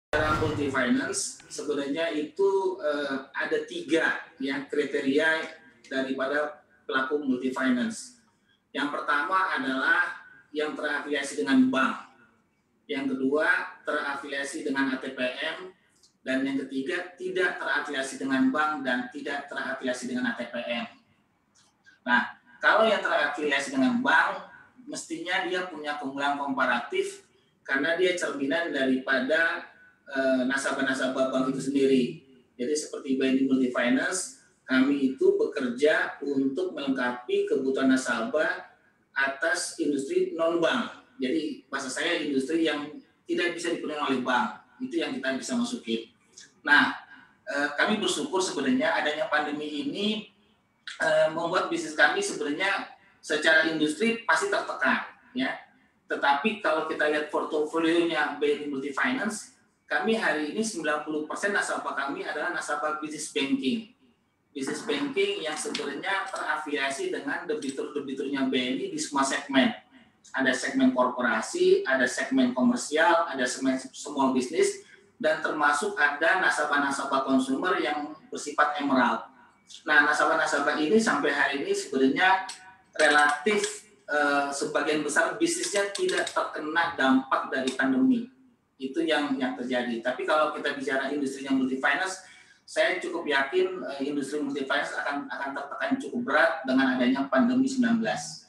Dalam multi finance sebenarnya itu ada 3 ya kriteria daripada pelaku multi finance. Yang pertama adalah yang terafiliasi dengan bank. Yang kedua terafiliasi dengan ATPM, dan yang ketiga tidak terafiliasi dengan bank dan tidak terafiliasi dengan ATPM. Nah, kalau yang terafiliasi dengan bank, mestinya dia punya keunggulan komparatif karena dia cerminan daripada nasabah-nasabah bank itu sendiri. Jadi seperti BNI Multi Finance, kami itu bekerja untuk melengkapi kebutuhan nasabah atas industri non-bank. Jadi bahasa saya industri yang tidak bisa dipenuhi oleh bank, itu yang kita bisa masukin. Nah, kami bersyukur sebenarnya adanya pandemi ini membuat bisnis kami sebenarnya secara industri pasti tertekan, ya. Tetapi kalau kita lihat portofolionya BNI Multi Finance, kami hari ini 90% nasabah kami adalah nasabah business banking. Business banking yang sebenarnya terafiliasi dengan debitur-debiturnya BNI di semua segmen. Ada segmen korporasi, ada segmen komersial, ada segmen small business, dan termasuk ada nasabah-nasabah konsumer yang bersifat emerald. Nah, nasabah-nasabah ini sampai hari ini sebenarnya relatif sebagian besar bisnisnya tidak terkena dampak dari pandemi. Itu yang terjadi. Tapi kalau kita bicara industri yang multi finance, saya cukup yakin industri multi finance akan tertekan cukup berat dengan adanya pandemi 19.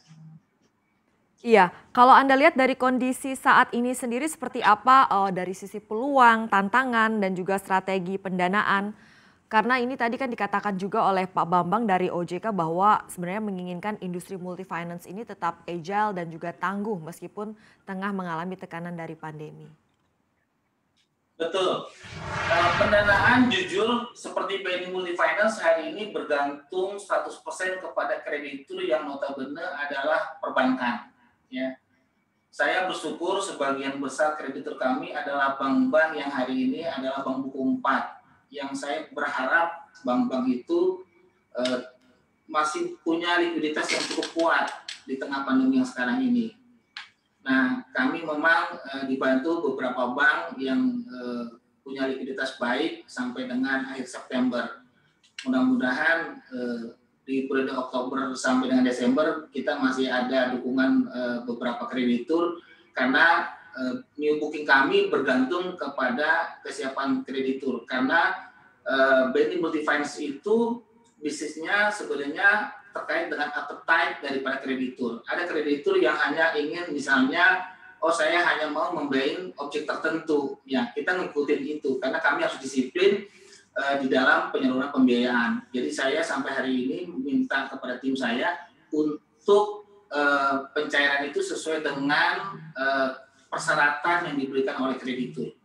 Iya, kalau Anda lihat dari kondisi saat ini sendiri seperti apa dari sisi peluang, tantangan, dan juga strategi pendanaan? Karena ini tadi kan dikatakan juga oleh Pak Bambang dari OJK bahwa sebenarnya menginginkan industri multi finance ini tetap agile dan juga tangguh meskipun tengah mengalami tekanan dari pandemi. Betul. Pendanaan jujur seperti BNI Multi Finance hari ini bergantung 100% kepada kreditur yang notabene adalah perbankan. Ya. Saya bersyukur sebagian besar kreditur kami adalah bank-bank yang hari ini adalah bank buku 4. Yang saya berharap bank-bank itu masih punya likuiditas yang cukup kuat di tengah pandemi yang sekarang ini. Nah, kami memang dibantu beberapa bank yang punya likuiditas baik sampai dengan akhir September. Mudah-mudahan di periode Oktober sampai dengan Desember kita masih ada dukungan beberapa kreditur karena new booking kami bergantung kepada kesiapan kreditur. Karena BNI Multi Finance itu bisnisnya sebenarnya terkait dengan appetite daripada kreditur. Ada kreditur yang hanya ingin misalnya, saya hanya mau membiayai objek tertentu. Ya, kita ngikutin itu karena kami harus disiplin di dalam penyaluran pembiayaan. Jadi saya sampai hari ini minta kepada tim saya untuk pencairan itu sesuai dengan persyaratan yang diberikan oleh kreditur.